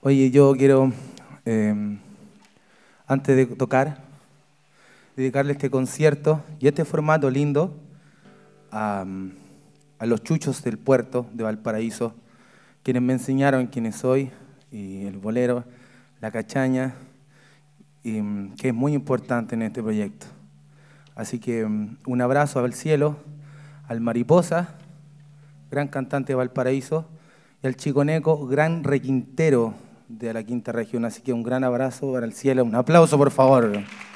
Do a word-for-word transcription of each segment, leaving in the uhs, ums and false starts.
Oye, yo quiero, eh, antes de tocar, dedicarle este concierto y este formato lindo a, a los chuchos del puerto de Valparaíso, quienes me enseñaron quién soy, y el bolero, la cachaña, y, que es muy importante en este proyecto. Así que un abrazo al cielo, al Mariposa, gran cantante de Valparaíso, y al Chico Neco, gran requintero de la quinta región. Así que un gran abrazo para el cielo. Un aplauso, por favor.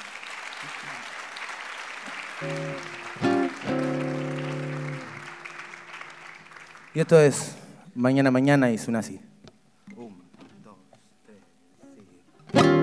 Y esto es Mañana Mañana y suena así. Un, dos, tres, sigue.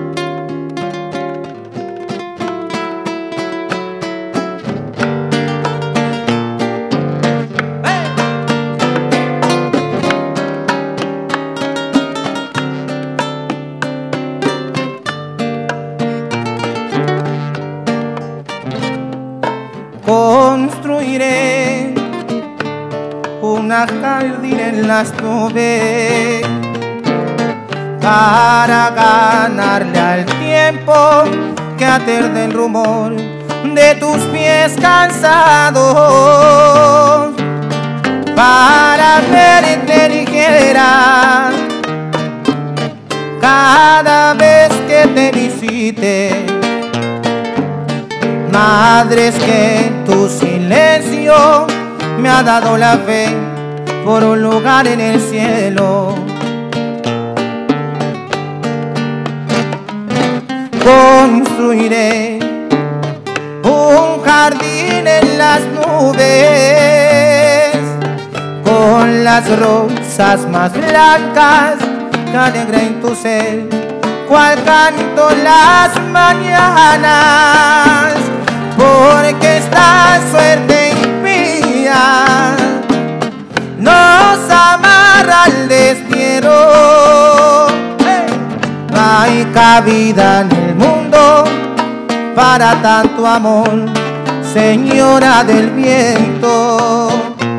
Construiré una jardín en las nubes para ganarle al tiempo que aterde el rumor de tus pies cansados, para verte ligera cada vez que te visite. Madre, es que en tu silencio me ha dado la fe por un lugar en el cielo. Construiré un jardín en las nubes con las rosas más blancas que alegren tu ser, cual canto las mañanas, porque esta suerte impía nos amarra al destierro. No hay cabida en el mundo para tanto amor, señora del viento.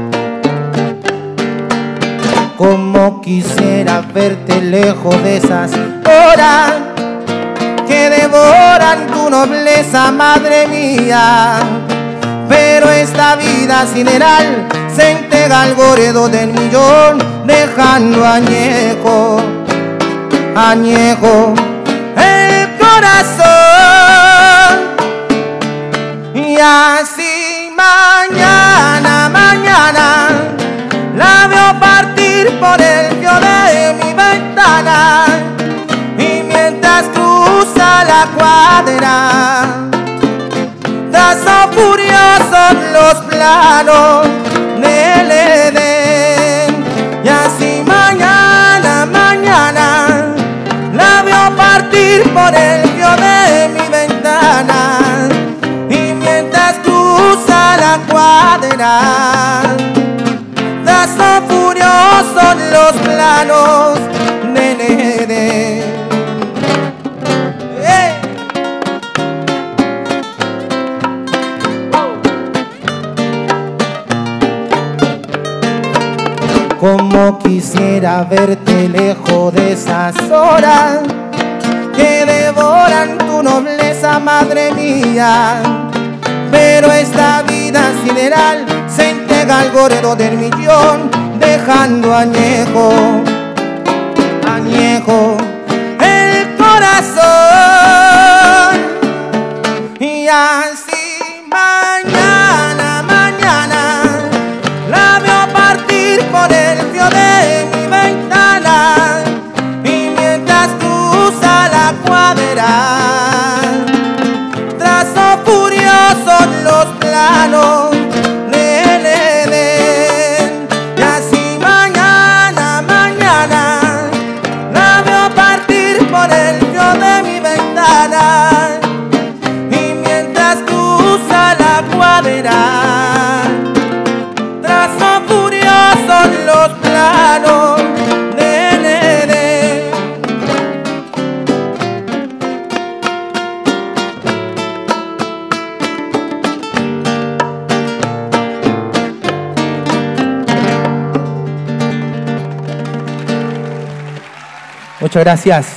Como quisiera verte lejos de esas horas que devoran tu nobleza, madre mía. Pero esta vida sideral se entrega al goredo del millón, dejando añejo, añejo el corazón. Y así mañana, mañana la veo partir por el fio de mi ventana, y mientras cruza la cuadra trazo furiosos los planos del Edén. Y así mañana, mañana la veo partir por el fio de mi ventana, y mientras cruza la cuadra trazo furiosos los planos del Edén. ¡Hey! Como quisiera verte lejos de esas horas que devoran tu nobleza, madre mía. Pero esta vida sideral se entrega al goredo del millón, dejando añejo, añejo el corazón. Y así mañana, mañana la veo partir por el fio de mi ventana, y mientras cruza la cuadra trazo furiosos los planos del Edén. Y así mañana, mañana la veo Muchas gracias.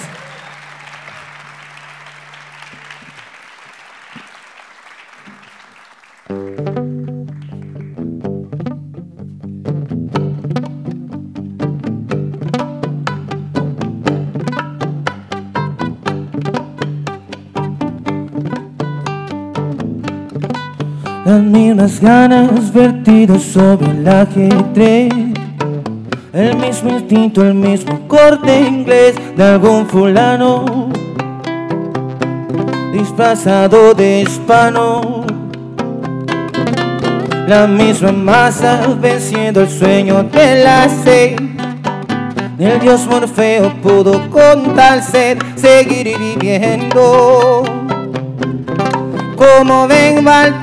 Las mismas ganas vertidas sobre el ajedrez, el mismo instinto, el mismo corte inglés de algún fulano disfrazado de hispano. La misma masa venciendo el sueño de la sed. El dios Morfeo pudo con tal sed seguir viviendo. Como venga el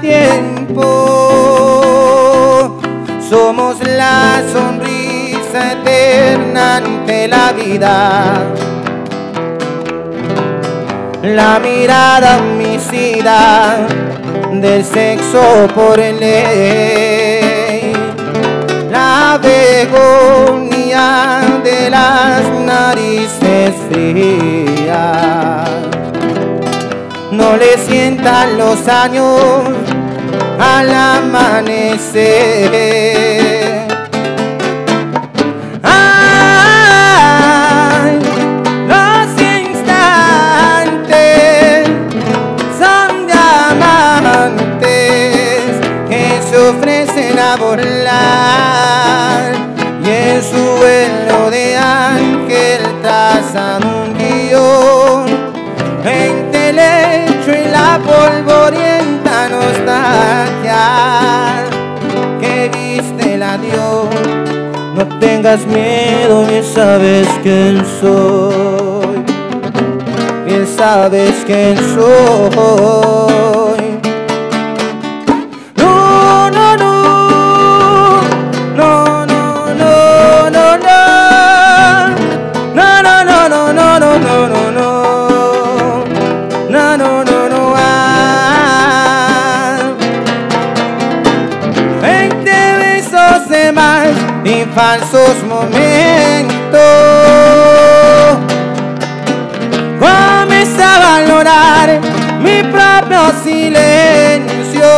tiempo, somos la sonrisa eterna ante la vida, la mirada homicida del sexo por ley, la begonia de las narices frías. No le sientan los años al amanecer. Ay, los instantes son diamantes que se ofrecen a volar, y en su vuelo de ángel trazan un guión entre el hecho y la polvorienta nostalgia que viste el adiós. No tengas miedo, bien sabes quién soy, bien sabes quién soy. No, no, no, no, no, no, no, no, no, no, no, no, no, no, no, no, no. No, no, no, no, ah. Veinte besos de más y falsos momentos. Comencé a valorar mi propio silencio,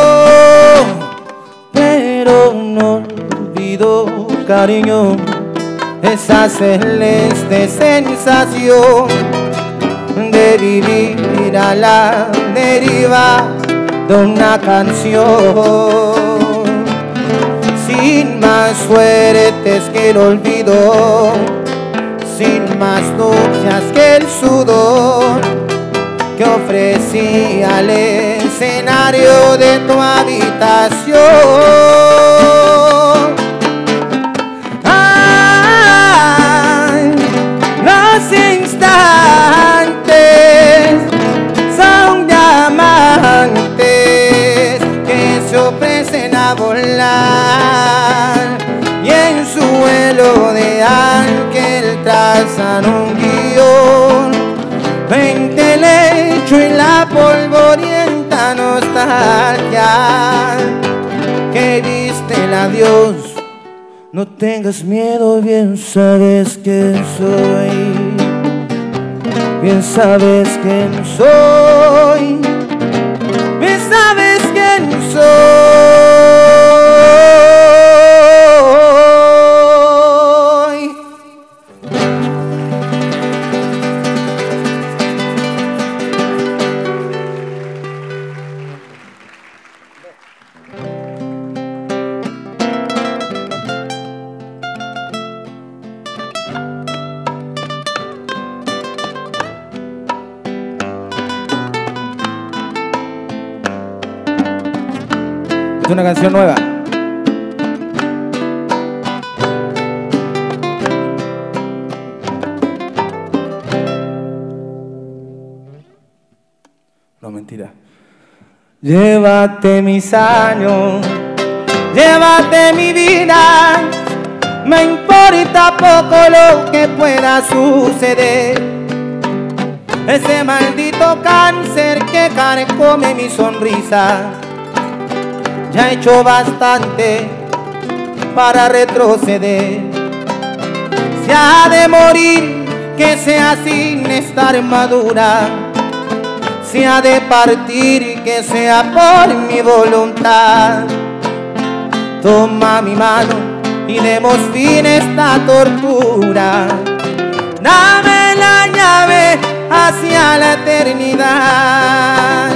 pero no olvido, cariño, esa celeste sensación de vivir a la deriva de una canción, sin más suertes que el olvido, sin más nupcias que el sudor que ofrecía el escenario de tu habitación. Ay, los instantes son diamantes que se ofrecen a volar, y en su vuelo de ángel trazan un guión entre el hecho y la polvorienta nostalgia que diste el adiós. No tengas miedo, bien sabes quién soy, bien sabes quién soy, bien sabes quién soy. Es una canción nueva. No, mentira. Llévate mis años, llévate mi vida, me importa poco lo que pueda suceder. Ese maldito cáncer que carcome mi sonrisa ya ha hecho bastante para retroceder. Se ha de morir que sea sin estar madura, si ha de partir, que sea por mi voluntad. Toma mi mano y demos fin a esta tortura. Dame la llave hacia la eternidad.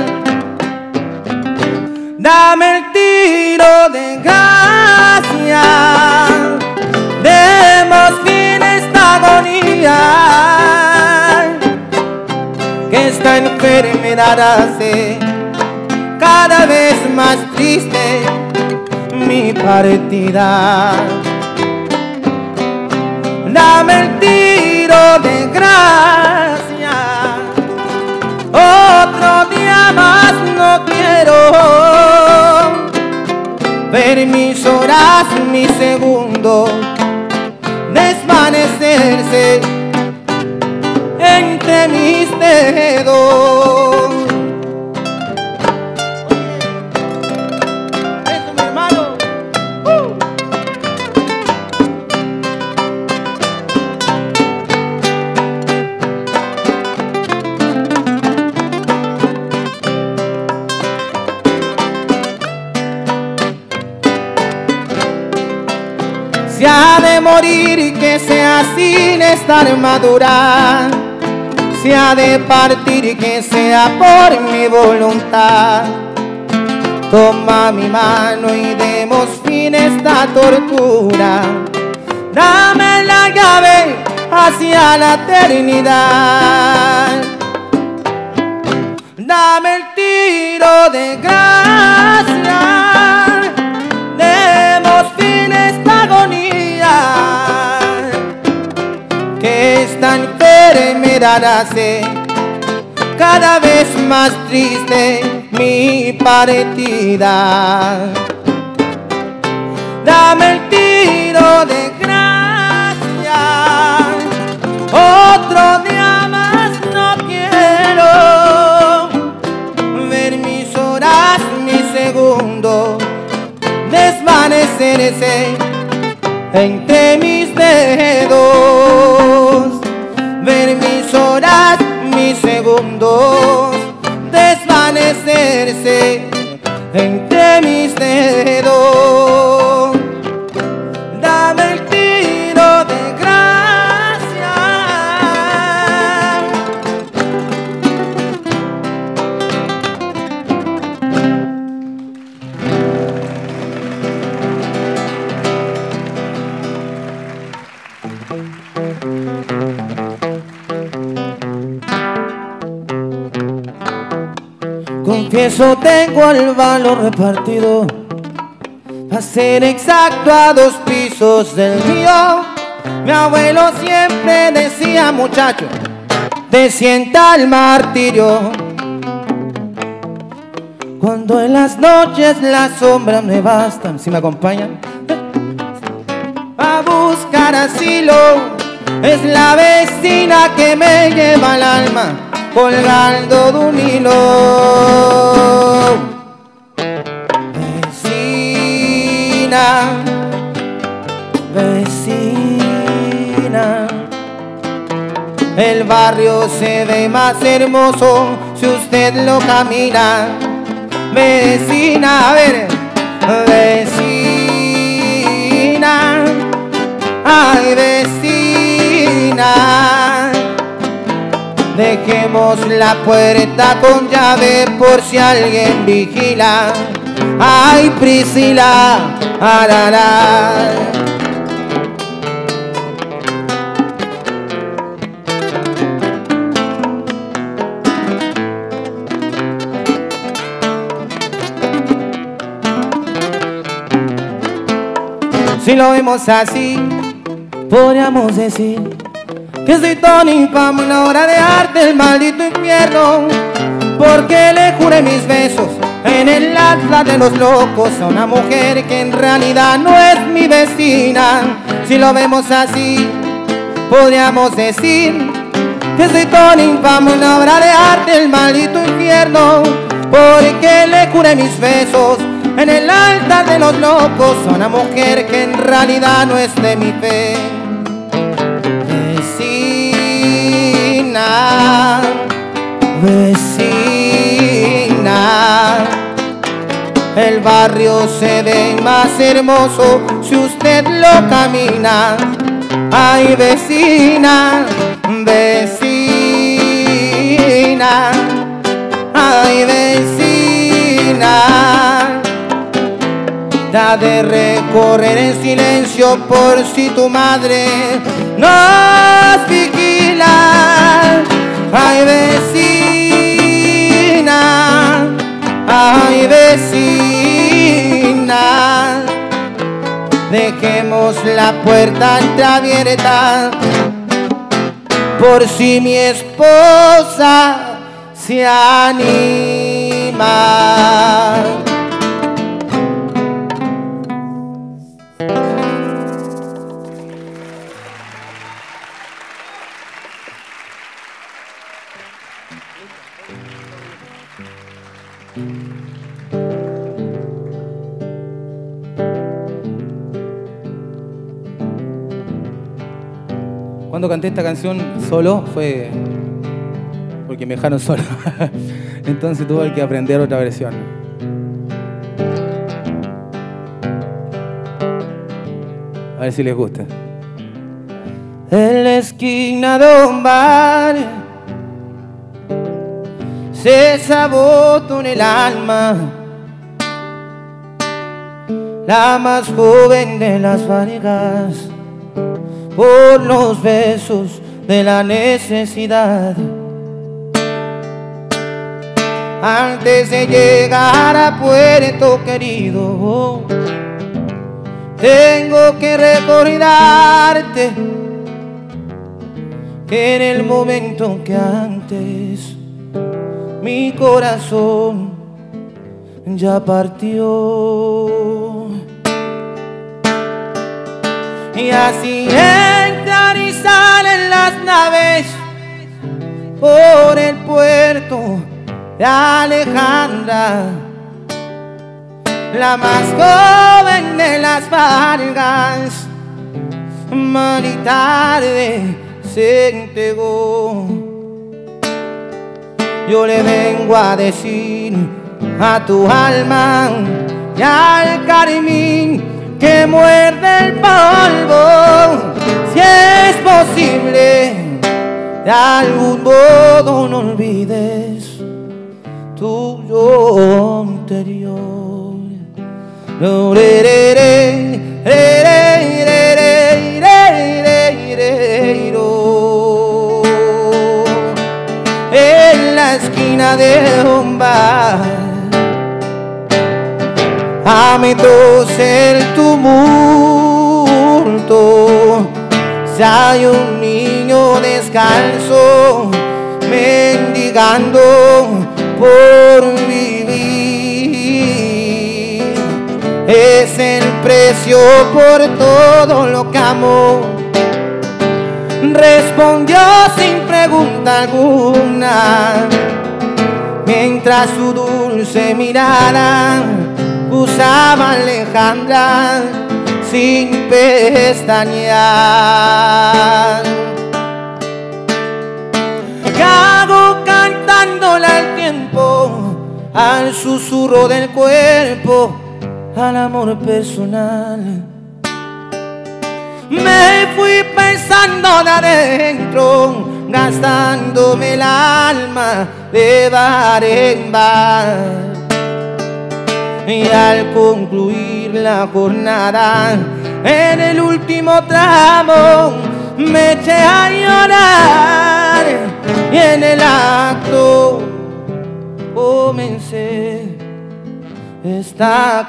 Dame el tiro de gracia. Demos fin a esta agonía, que esta enfermedad hace cada vez más triste mi partida. Dame el tiro de gracia, otro día más no quiero ver mis horas, mis segundos desvanecerse entre mis dedos. Eso, mi hermano. Uh. Si ha de morir, que sea sin estar madura, si ha de partir, que sea por mi voluntad. Toma mi mano y demos fin a esta tortura. Dame la llave hacia la eternidad. Dame el tiro de gracia. Demos fin a esta agonía, que esta enfermedad hace cada vez más triste mi partida. Dame el tiro de gracia, otro día más no quiero ver mis horas, mis segundos desvanecerse entre mis dedos. Ver mis horas, mis segundos desvanecerse entre mis dedos. Dame el tiro de gracia. Confieso, tengo el valor repartido, a ser exacto a dos pisos del mío. Mi abuelo siempre decía: muchacho, te sienta el martirio. Cuando en las noches las sombras me bastan, si me acompañan, a buscar asilo, es la vecina que me lleva el alma colgando de un hilo. Vecina, vecina, el barrio se ve más hermoso si usted lo camina. Vecina, a ver, vecina, ay vecina, dejemos la puerta con llave por si alguien vigila. Ay, Priscila, arara. Si lo vemos así, podríamos decir que soy tan infame a la hora de arte el maldito infierno, porque le juré mis besos en el altar de los locos a una mujer que en realidad no es mi vecina. Si lo vemos así, podríamos decir que soy tan infame a la hora de arte el maldito infierno, porque le juré mis besos en el altar de los locos a una mujer que en realidad no es de mi fe. Vecina, barrio se ve más hermoso si usted lo camina. Ay, vecina, vecina, ay, vecina, da de recorrer en silencio por si tu madre nos vigila. Ay, vecina, ay, vecina, dejemos la puerta entreabierta por si mi esposa se anima. Cuando canté esta canción solo fue porque me dejaron solo. Entonces tuve que aprender otra versión. A ver si les gusta. En la esquina de un bar se sabotó en el alma la más joven de las varigas, por los besos de la necesidad. Antes de llegar a Puerto Querido, tengo que recordarte que en el momento que antes mi corazón ya partió. Y así entran y salen las naves por el puerto de Alejandra, la más joven de las Vargas. Mal y tarde se entregó. Yo le vengo a decir a tu alma y al carmín que muerde el polvo, si es posible, de algún modo no olvides tu yo anterior. No, re, re, re, re, re, re, re, re, re, ro. En la esquina de un bar, a metros el tumulto, si hay un niño descalzo mendigando por vivir, es el precio por todo lo que amó. Respondió sin pregunta alguna, mientras su dulce mirada usaba Alejandra sin pestañear. ¿Qué hago cantándole al tiempo, al susurro del cuerpo, al amor personal? Me fui pensando de adentro, gastándome el alma de bar en bar. Y al concluir la jornada, en el último tramo, me eché a llorar. Y en el acto comencé esta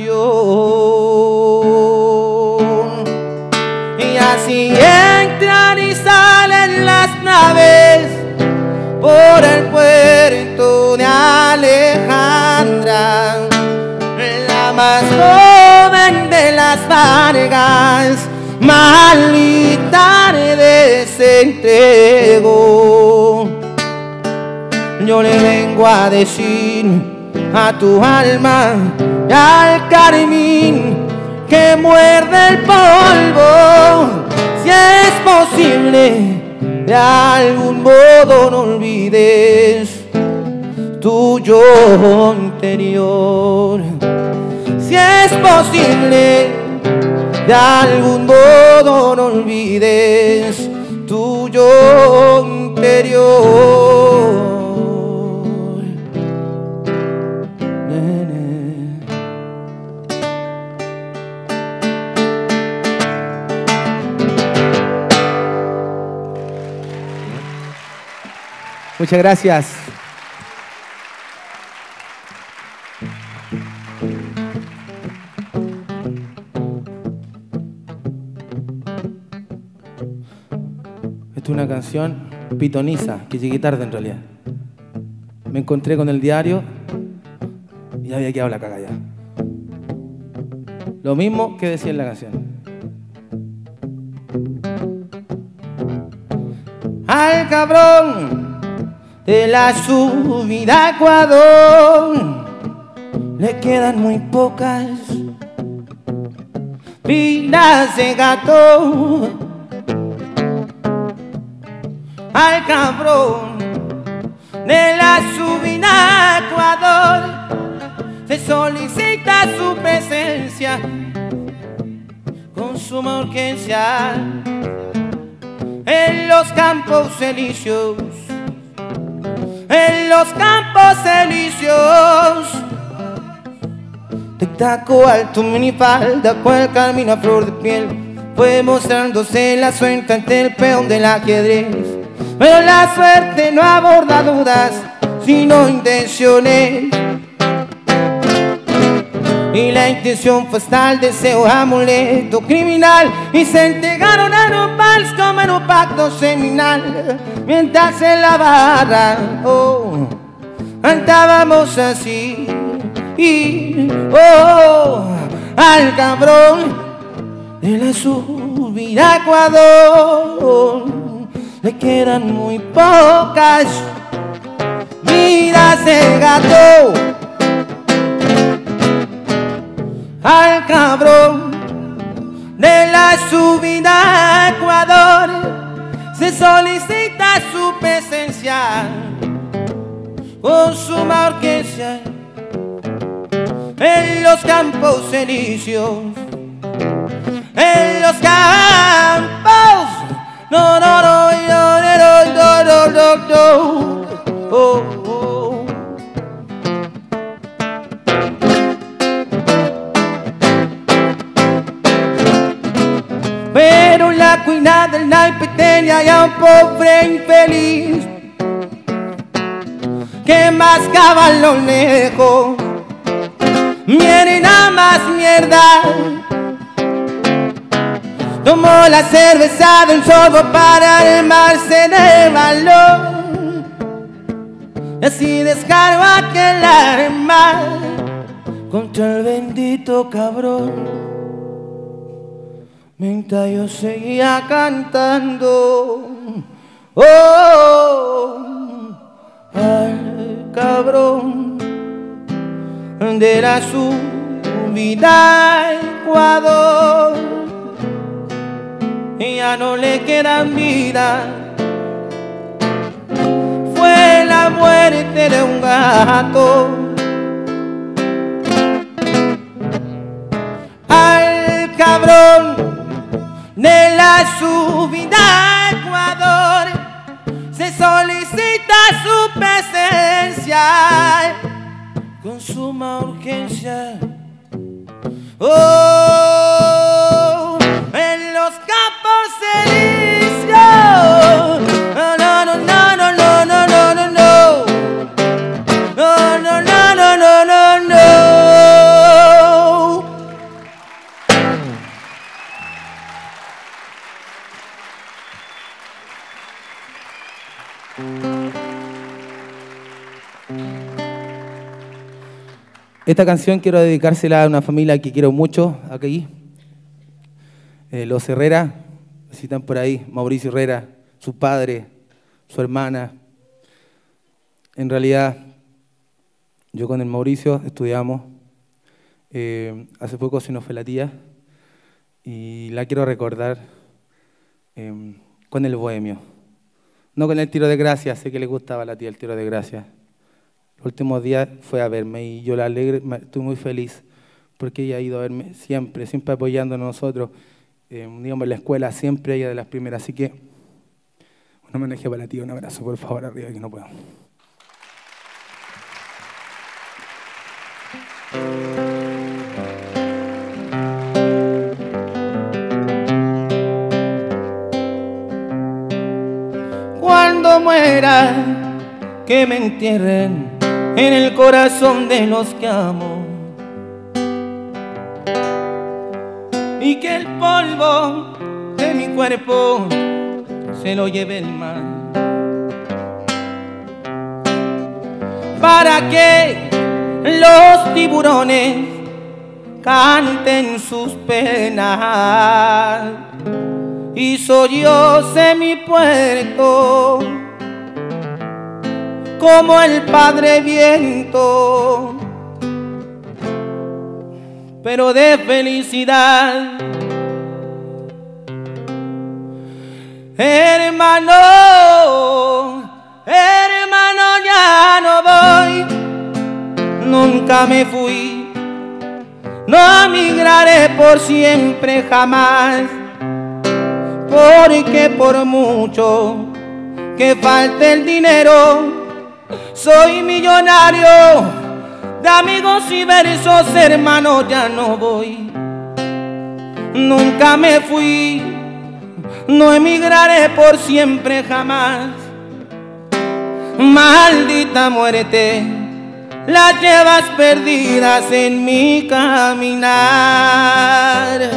canción. Y así entran y salen las naves por el puerto de Alejandra, la más joven de las Vargas. Mal y tarde se entregó. Yo le vengo a decir a tu alma y al carmín que muerde el polvo, si es posible, de algún modo no olvides tu yo anterior. Si es posible, de algún modo no olvides tu yo interior. Muchas gracias. Esta es una canción pitoniza, que llegué tarde en realidad. Me encontré con el diario y había quedado la caga ya. Lo mismo que decía en la canción. Al cabrón de la subida a Ecuador le quedan muy pocas vidas de gato. Al cabrón de la subida a Ecuador se solicita su presencia con suma urgencia en los campos elíseos, en los campos elíseos. De taco alto, minifalda, cual camino a flor de piel, fue mostrándose la suerte ante el peón del ajedrez. Pero la suerte no aborda dudas, sino intenciones. Y la intención fue hasta el deseo amuleto criminal, y se entregaron a un vals como en un pacto seminal. Mientras en la barra, oh, cantábamos así. Y, oh, al cabrón de la subida a Ecuador le quedan muy pocas vidas de gato. Al cabrón de la subida a Ecuador se solicita su presencia con suma urgencia en los campos elíseos, en los campos. No, no, no, no, no, no, no, no, no. Oh, oh. Pero en la cuina del naipe tenía un pobre infeliz que mascaba lo lejos, mierda y nada más mierda. Tomó la cerveza de un sorbo para armarse de valor, y así descargó aquel arma contra el bendito cabrón. Mientras yo seguía cantando, oh, al cabrón de la subida a Ecuador, y ya no le quedan vida. Fue la muerte de un gato. Al cabrón de la subida a Ecuador se solicita su presencia con suma urgencia. Oh, en los campos elíseos. No, no, no, no, no, no, no, no, no, no. No, no, no, no, no, no, no. Esta canción quiero dedicársela a una familia que quiero mucho aquí. Eh, los Herrera, si están por ahí, Mauricio Herrera, su padre, su hermana. En realidad, yo con el Mauricio estudiamos. Eh, hace poco se nos fue la tía y la quiero recordar eh, con el bohemio. No con el tiro de gracia, sé que le gustaba a la tía el tiro de gracia. Los últimos días fue a verme y yo la alegre, estoy muy feliz porque ella ha ido a verme siempre, siempre apoyándonos a nosotros. Eh, digamos, en la escuela siempre ella de las primeras. Así que un homenaje para ti, un abrazo, por favor, arriba, que no puedo. Cuando muera, que me entierren en el corazón de los que amo, y que el polvo de mi cuerpo se lo lleve el mar, para que los tiburones canten sus penas y solloce mi puerto como el padre viento, pero de felicidad. Hermano, hermano, ya no voy, nunca me fui, no migraré por siempre jamás, porque por mucho que falte el dinero, soy millonario de amigos y versos. Hermano, ya no voy, nunca me fui, no emigraré por siempre jamás. Maldita muerte, las llevas perdidas en mi caminar.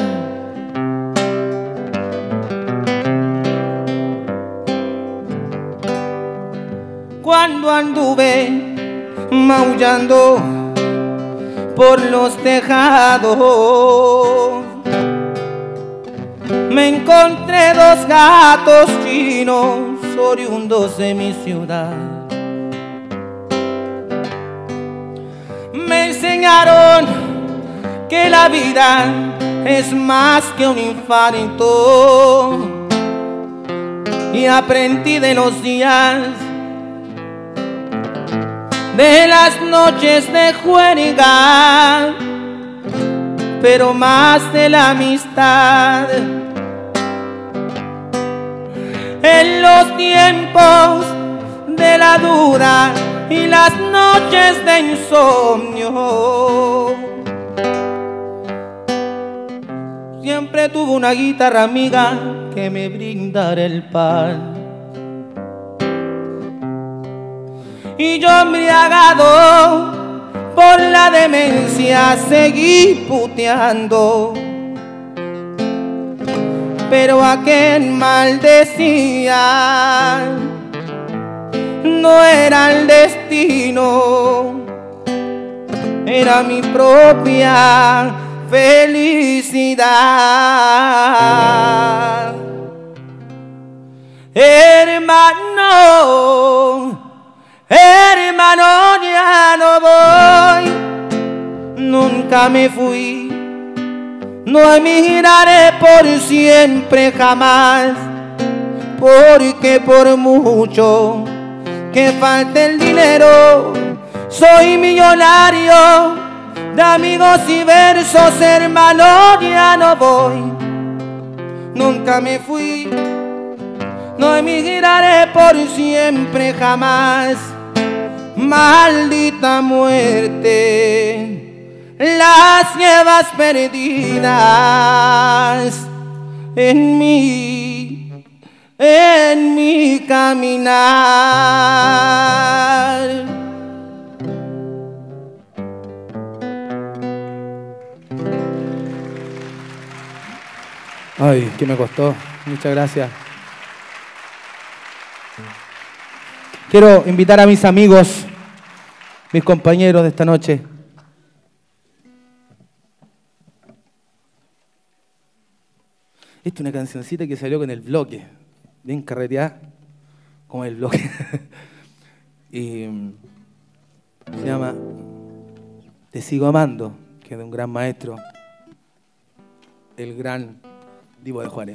Cuando anduve maullando por los tejados, me encontré dos gatos chinos oriundos de mi ciudad. Me enseñaron que la vida es más que un infarto, y aprendí de los días, de las noches de juerga, pero más de la amistad. En los tiempos de la duda y las noches de insomnio, siempre tuve una guitarra amiga que me brindara el pan. Y yo, embriagado por la demencia, seguí puteando, pero a quien maldecía no era el destino, era mi propia felicidad. Hermano, hermano, ya no voy, nunca me fui, no emigraré por siempre jamás, porque por mucho que falte el dinero, soy millonario de amigos y versos. Hermano, ya no voy, nunca me fui, no emigraré por siempre jamás. Maldita muerte, las llevas perdidas en mí, en mi caminar. Ay, que me costó. Muchas gracias. Quiero invitar a mis amigos, mis compañeros de esta noche. Esta es una cancioncita que salió con el bloque, bien carreteada, como el bloque. Y se llama Te sigo amando, que es de un gran maestro, el gran Divo de Juárez.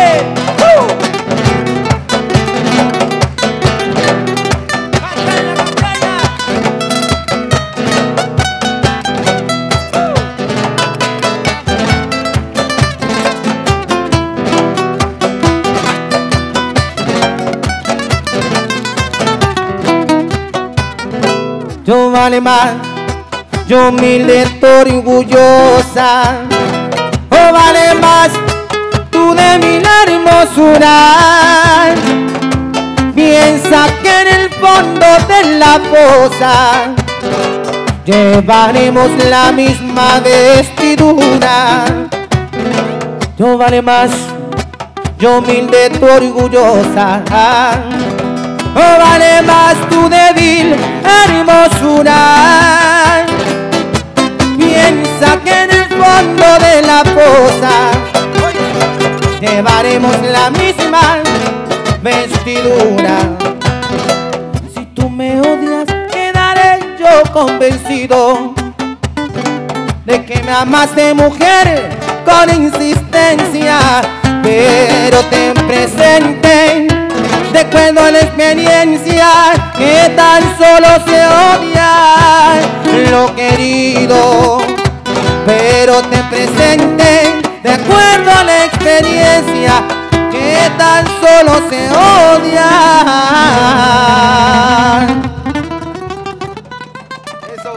Oye, uh. Yo vale más, yo humilde, orgullosa. Oh, vale más tú de mi hermosura. Piensa que en el fondo de la fosa llevaremos la misma vestidura. Yo vale más, yo humilde, orgullosa. Oh, vale más tu débil hermosura. Piensa que en el fondo de la fosa llevaremos la misma vestidura. Si tú me odias, quedaré yo convencido de que me amaste, mujer, con insistencia. Pero ten presente, de cuando la experiencia, que tan solo se odia lo querido. Pero ten presente, de acuerdo a la experiencia, que tan solo se odia. Eso.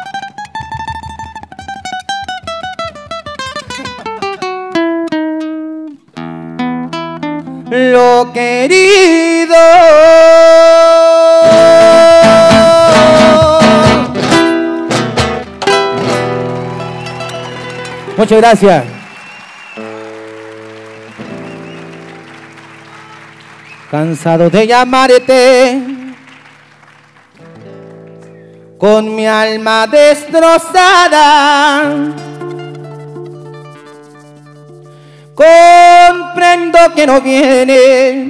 Lo querido. Muchas gracias. Cansado de llamarte, con mi alma destrozada, comprendo que no viene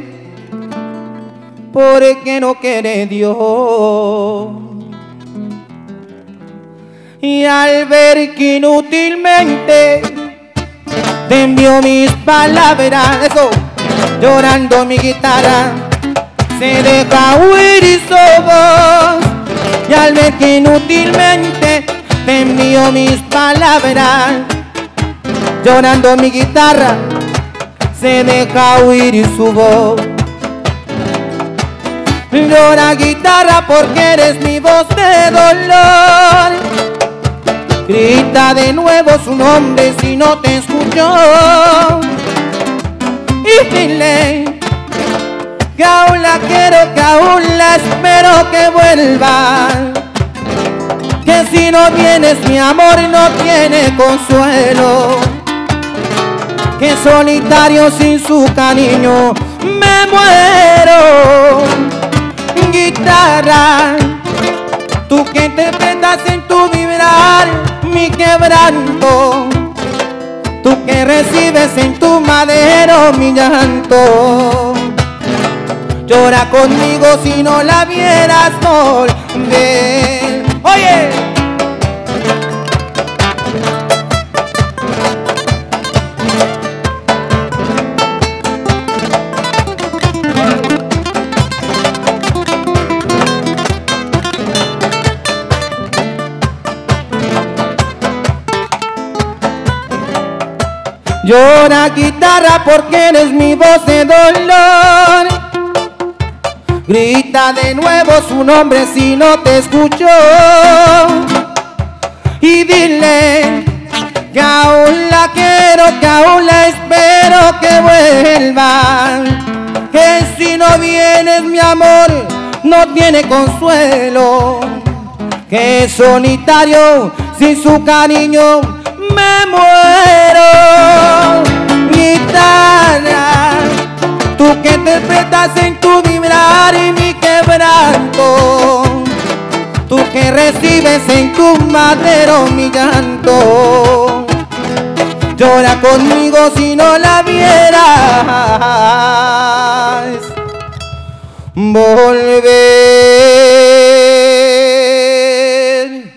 porque no quiere Dios. Y al ver que inútilmente te envió mis palabras, eso, llorando mi guitarra, se deja huir su voz. Y al ver que inútilmente te envió mis palabras, llorando mi guitarra, se deja huir su voz. Llora guitarra porque eres mi voz de dolor. Grita de nuevo su nombre si no te escuchó. Y dile que aún la quiero, que aún la espero que vuelva. Que si no vienes mi amor no tiene consuelo. Que solitario sin su cariño me muero. Guitarra, tú que interpretas en tu vibrar mi quebranto, tú que recibes en tu madero mi llanto. Llora conmigo si no la vieras volver. Oye. Llora guitarra porque eres mi voz de dolor. Grita de nuevo su nombre si no te escuchó. Y dile que aún la quiero, que aún la espero que vuelva. Que si no vienes mi amor no tiene consuelo. Que solitario sin su cariño me muero. Guitarra, tú que interpretas en tu vibrar y mi quebranto, tú que recibes en tu madero mi llanto. Llora conmigo si no la vieras volver.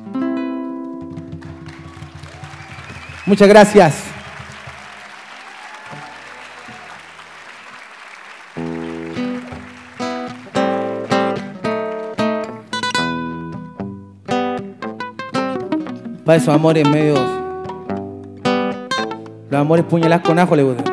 Muchas gracias. Para esos amores medios. Los amores puñaladas con ajo le gustan.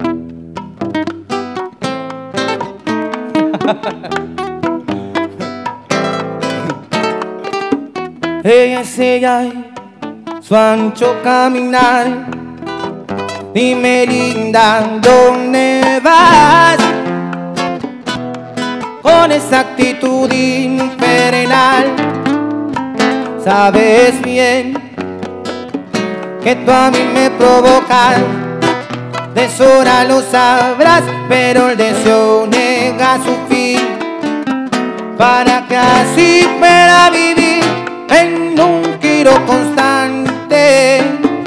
Ella es ella y su ancho caminar. Dime linda, ¿dónde vas? Con esa actitud infernal. Sabes bien que tú a mí me provocas. De sobra lo sabrás, pero el deseo niega su fin. Para que así pueda vivir en un giro constante.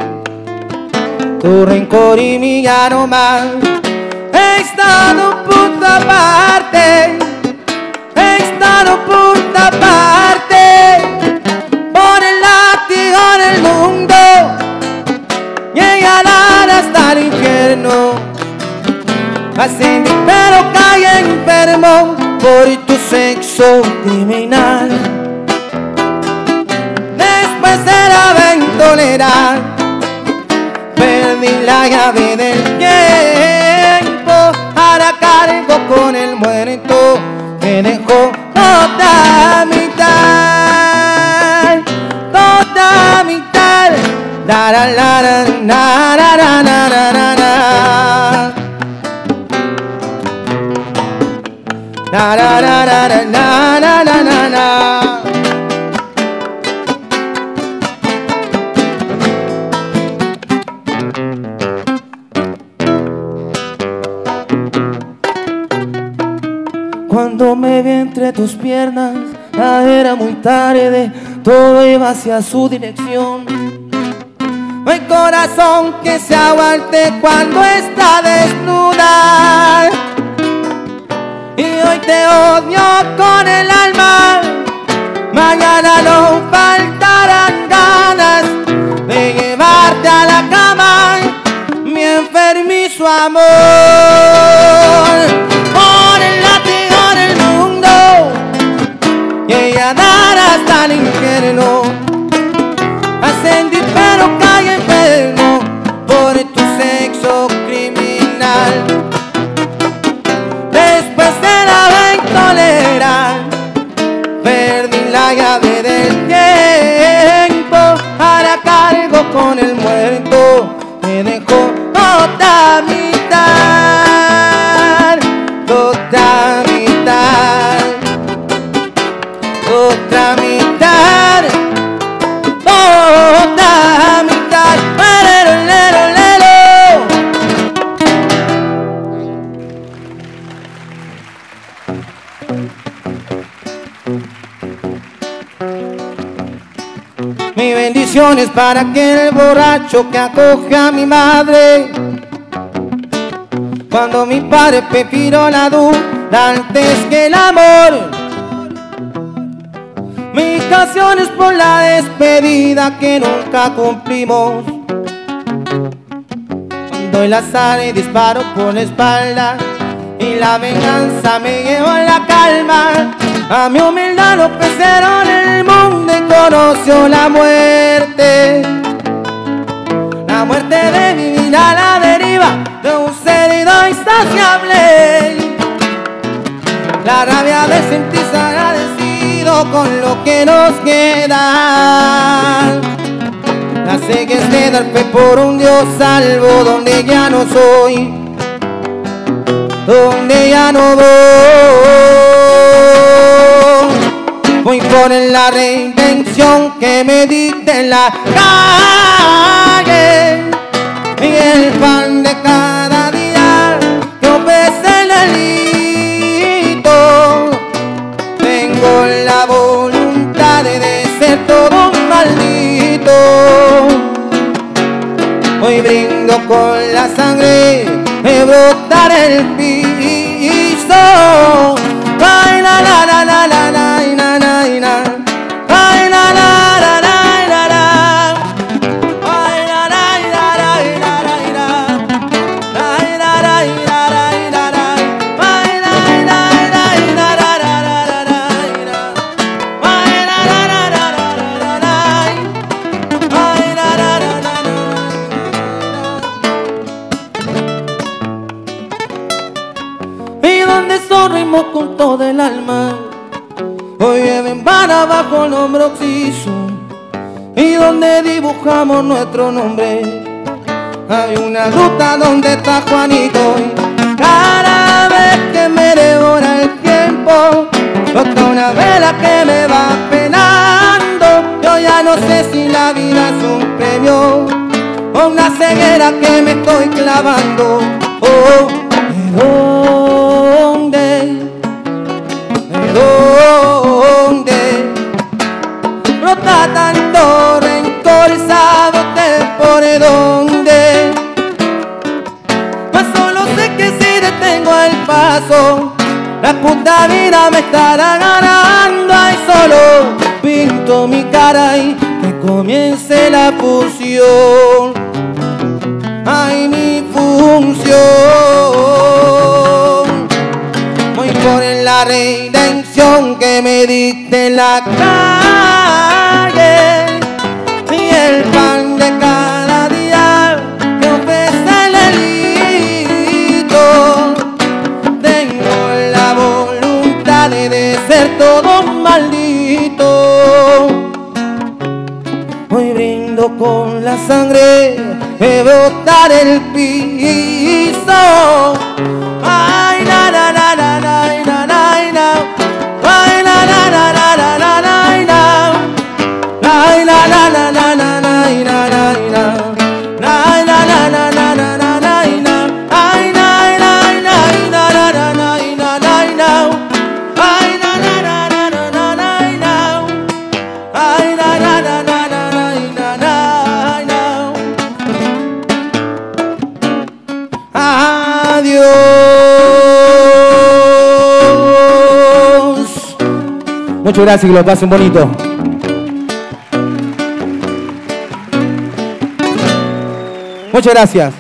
Tu rencor y mi aroma. He estado punto aparte. He estado punto aparte. Por el látigo del mundo. Llegarán hasta el infierno. Así mi pelo cae enfermo por tu sexo criminal. Después de la ventolera perdí la llave del tiempo. Ahora cargo con el muerto que dejó toda mitad, toda mitad. La la la la la la la la la la. La la la la la la la la la. Cuando me vi entre tus piernas, ya era muy tarde, todo iba hacia su dirección. No hay corazón que se aguante cuando está desnuda. Y hoy te odio con el alma. Mañana no faltarán ganas de llevarte a la cama, mi enfermizo amor. Por el látigo del mundo y ella dar hasta el infierno. Ascendí pero caí enfermo por tu sexo criminal. Después de la ventolera perdí la llave del tiempo. Ahora cargo con el muerto que dejó toda mitad, toda mitad, otra mitad, toda mitad. Lero, lero, lero. Mi bendición es para aquel borracho que acoge a mi madre. Cuando mi padre prefirió la duda antes que el amor. Mi canción es por la despedida que nunca cumplimos. Cuando el azar y disparo por la espalda y la venganza me llevó a la calma. A mi humildad lo ofrecieron en el mundo y conoció la muerte. La muerte de vivir a la deriva de un ser insaciable. La rabia de sentirse agradecido con lo que nos queda. La ceguez de dar fe por un Dios salvo donde ya no soy, donde ya no voy. Voy por la reinvención que me dicta en la calle. Y el pan de cada día que ofrece el delito. Tengo la voluntad de ser todo un maldito. Hoy brindo con la sangre de brotar el piso. Ay, la la la la la la. amo con todo el alma. Hoy ven vara bajo el hombro oxiso y donde dibujamos nuestro nombre. Hay una ruta donde está Juanito y cada vez que me devora el tiempo toca una vela que me va penando. Yo ya no sé si la vida es un premio o una ceguera que me estoy clavando. Oh, ¿de dónde? ¿De dónde brota tanto rencor? ¿Sabe usted por dónde? Pues solo sé que si detengo el paso, la puta vida me estará ganando. Ay, solo pinto mi cara y que comience la fusión. Ay, mi función. Voy por la redención que me diste en la calle y el pan de cada día que ofrece el delito. Tengo la voluntad de ser todo maldito. Hoy brindo con la sangre de botar el piso. Ay, na na na na na na na na. Ay, na na na na na na na na. Ay, na na na na na na na na na. Ay, na na na na na na na na. Ay, na na na na na na na na na. Ay, na na na na na na na na. Ay, na na na na na na na na. Adiós. Muchas gracias, que lo pasen bonito. Muchas gracias.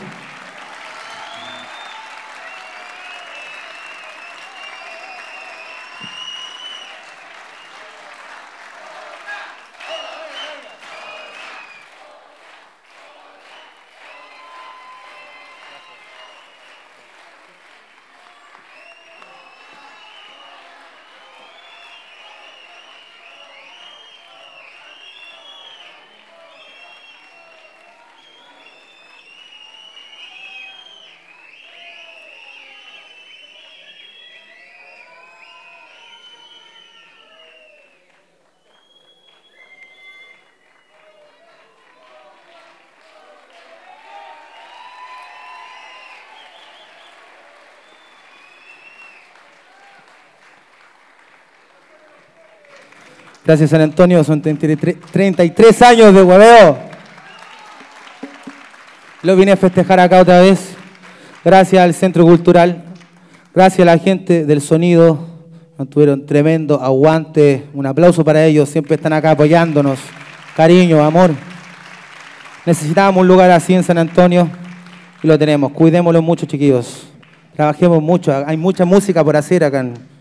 Gracias, San Antonio, son treinta y tres años de hueveo. Lo vine a festejar acá otra vez. Gracias al Centro Cultural, gracias a la gente del sonido, tuvieron tremendo aguante. Un aplauso para ellos, siempre están acá apoyándonos. Cariño, amor. Necesitábamos un lugar así en San Antonio y lo tenemos. Cuidémoslo mucho, chiquillos. Trabajemos mucho, hay mucha música por hacer acá en...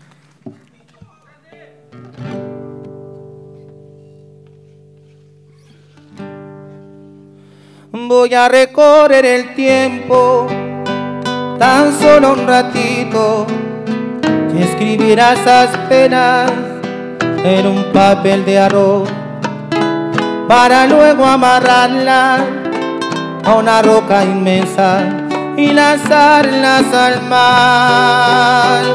Voy a recorrer el tiempo, tan solo un ratito, y escribir esas penas en un papel de arroz, para luego amarrarlas a una roca inmensa y lanzarlas al mar.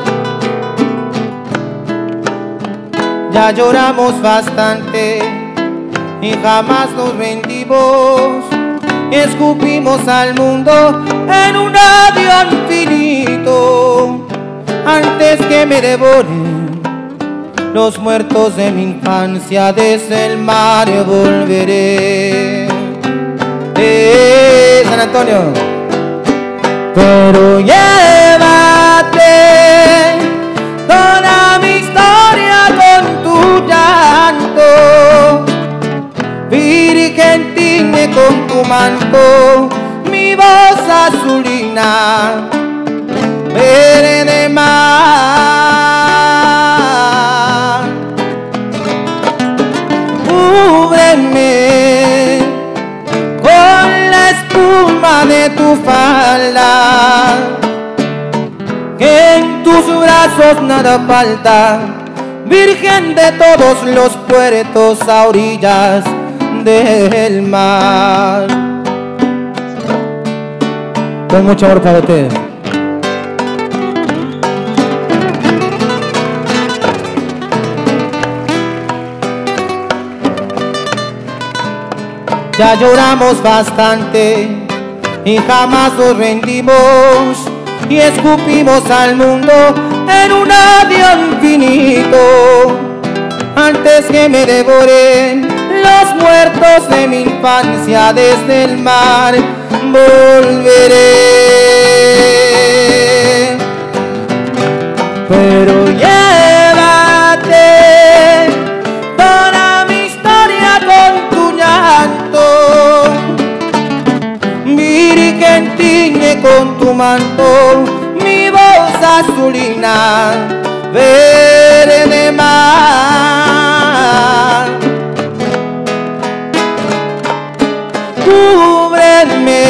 Ya lloramos bastante y jamás nos rendimos. Escupimos al mundo en un avión infinito. Antes que me devoren los muertos de mi infancia, desde el mar volveré. Eh, San Antonio. Pero llévate toda mi historia con tu llanto. Virgen, tiñe con tu manto mi voz azulina, verde mar. Cúbreme con la espuma de tu falda, que en tu tus brazos nada falta, Virgen de todos los puertos a orillas del mar. Con mucho amor para ustedes. Ya lloramos bastante y jamás nos rendimos, y escupimos al mundo en un adiós infinito. Antes que me devoren los muertos de mi infancia, desde el mar volveré. Pero llévate toda mi historia con tu llanto, Virgen, tiñe con tu manto mi voz azulina, verde mar. Cúbreme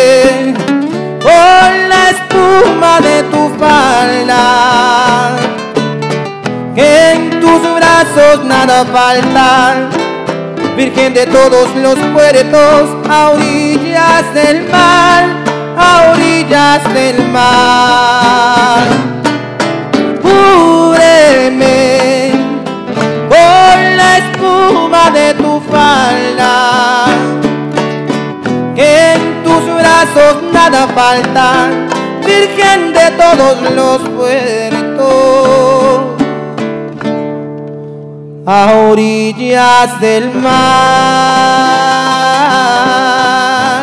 con la espuma de tu falda, que en tus brazos nada falta, Virgen de todos los puertos a orillas del mar, a orillas del mar. Cúbreme con la espuma de tu falda, que en tus brazos nada falta, Virgen de todos los puertos a orillas del mar.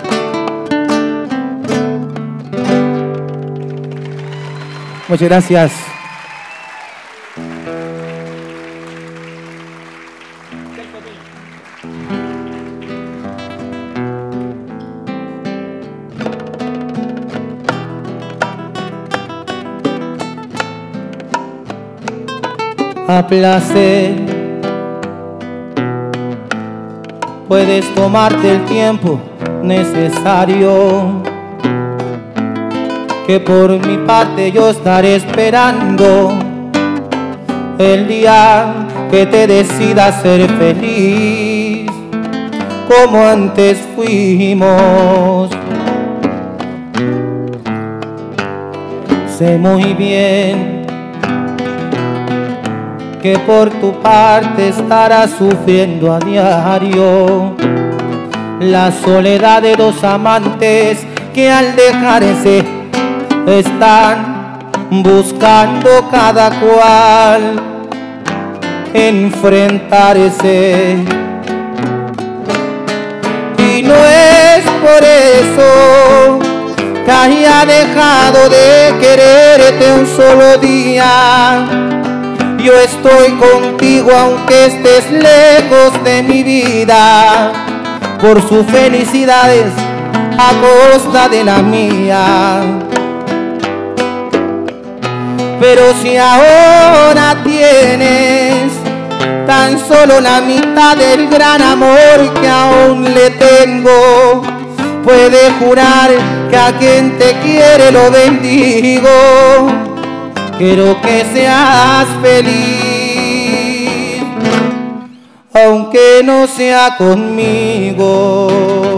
Muchas gracias. A placer puedes tomarte el tiempo necesario, que por mi parte yo estaré esperando el día que te decidas ser feliz como antes fuimos. Sé muy bien que por tu parte estarás sufriendo a diario la soledad de dos amantes que al dejarse están buscando cada cual enfrentarse. Y no es por eso que haya dejado de quererte un solo día. Yo estoy contigo aunque estés lejos de mi vida, por sus felicidades a costa de la mía. Pero si ahora tienes tan solo la mitad del gran amor que aún le tengo, puedes jurar que a quien te quiere lo bendigo. Quiero que seas feliz, aunque no sea conmigo.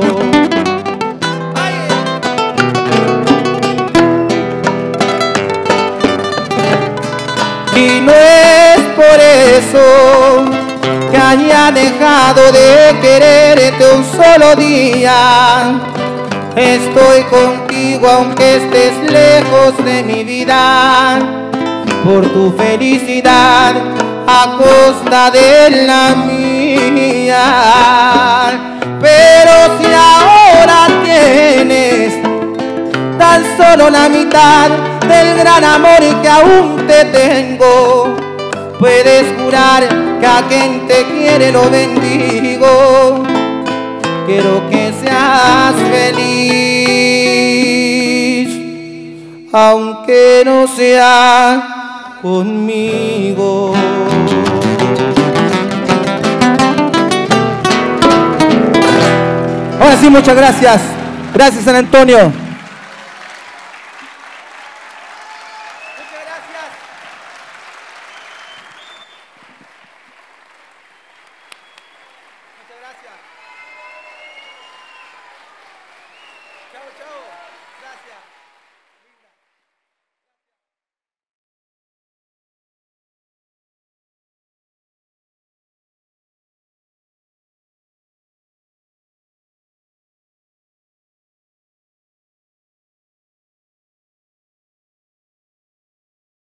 Y no es por eso que haya dejado de quererte un solo día. Estoy contigo aunque estés lejos de mi vida, por tu felicidad a costa de la mía. Pero si ahora tienes tan solo la mitad del gran amor que aún te tengo, puedes jurar que a quien te quiere lo bendigo. Quiero que seas feliz, aunque no sea conmigo. Ahora sí, muchas gracias. Gracias, San Antonio. Muchas gracias. Gracias. Chao, chao. Gracias.